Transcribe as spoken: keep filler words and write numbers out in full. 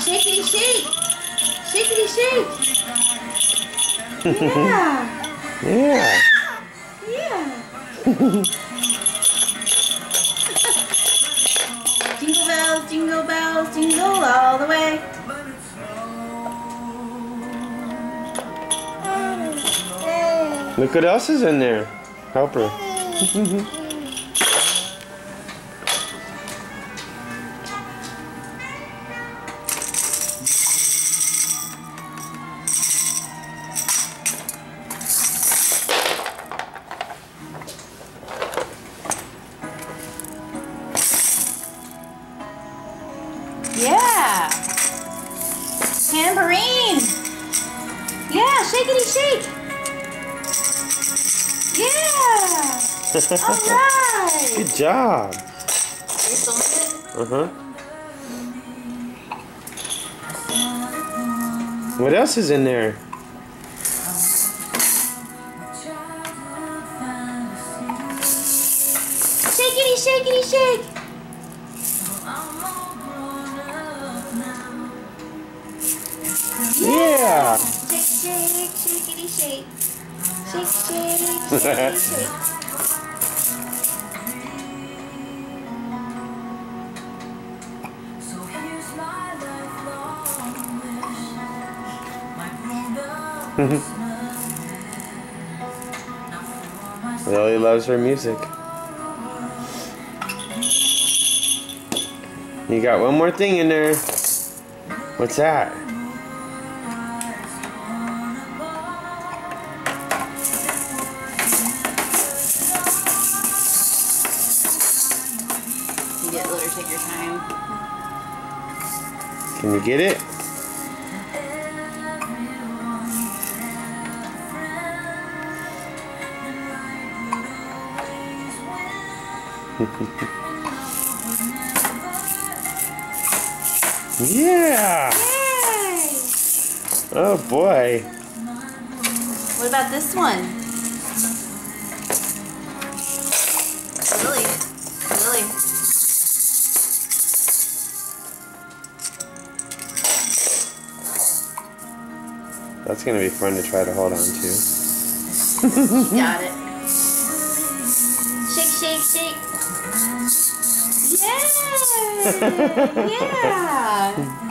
Shakety shake. Shakety shake. Yeah. Yeah. Yeah. Jingle bells, jingle bells, jingle all the way. Look what else is in there. Help her. Yeah. Tambourine. Yeah, shakety shake. Yeah. All right. Good job. Are you filming it? Uh-huh. What else is in there? Shakety shakety shake. Yeah. Shake, shake, shakety shake. Shake, shake, shakety shake. Lily loves her music. You got one more thing in there. What's that? You get let her take your time. Can you get it? Yeah! Yay! Oh boy. What about this one? Lily. Lily. That's gonna be fun to try to hold on to. You got it. Shake, shake, shake. Yay! Yeah!